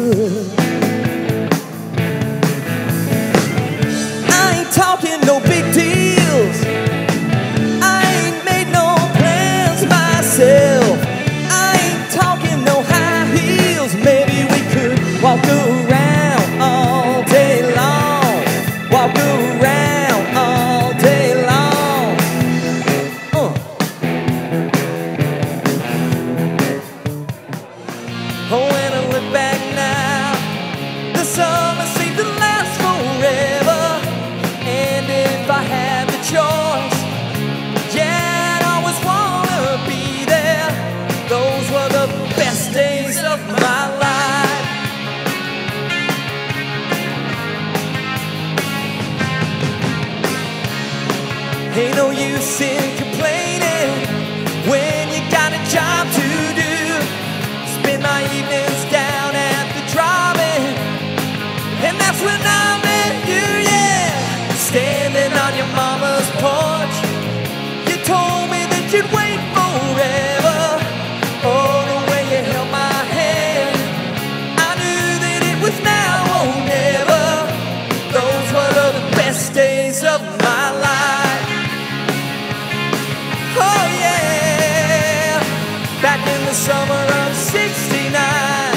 good. I ain't talking no big deals. I ain't made no plans myself. I ain't talking no high heels. Maybe we could walk around all day long. Walk around all day long. Oh, when I look back now, the summer seemed to last forever. And if I had the choice, yeah, I'd always wanna be there. Those were the best days of my life. Ain't no use in complaining when you got a job to do. Spend my evenings down at the drive-in, and that's when I met you, yeah. Standing on your mama's porch, you told me that you'd wait forever. Oh, the way you held my hand, I knew that it was now or never. Those were the best days of my life. Oh yeah, back in the summer of '69.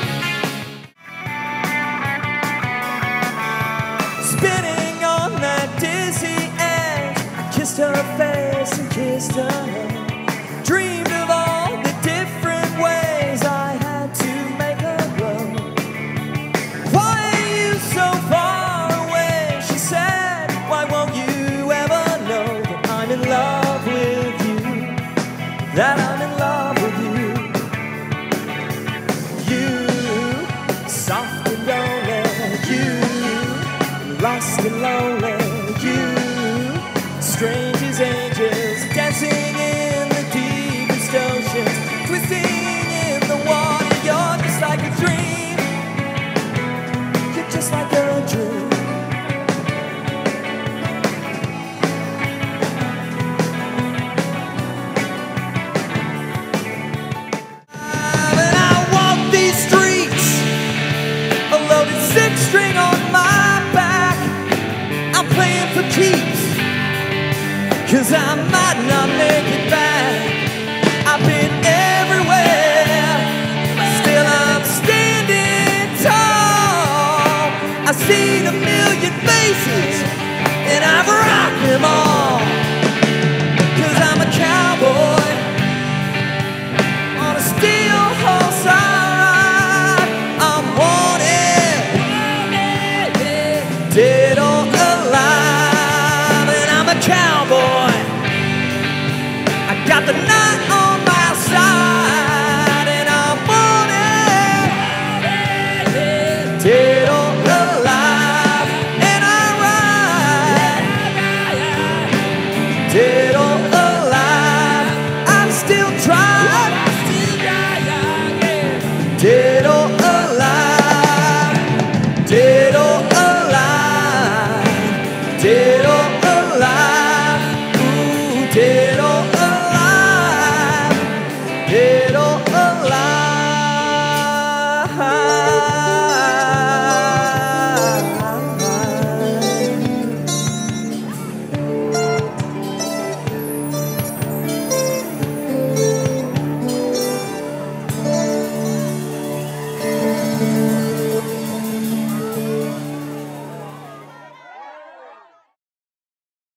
Spinning on that dizzy edge, I kissed her face and kissed her head. Dreamed of all the different ways I had to make her grow. Why are you so far away? She said, why won't you ever know that I'm in love with you? That I'm in love with you. You, soft and lonely. You, lost and lonely. You, strange as angels, dancing in the deepest oceans, twisting in the water. You're just like a dream. You're just like a dream. Six-string on my back, I'm playing for keeps, 'cause I might not make it back. I've been everywhere, still I'm standing tall. I've seen a million faces, and I've rocked them all.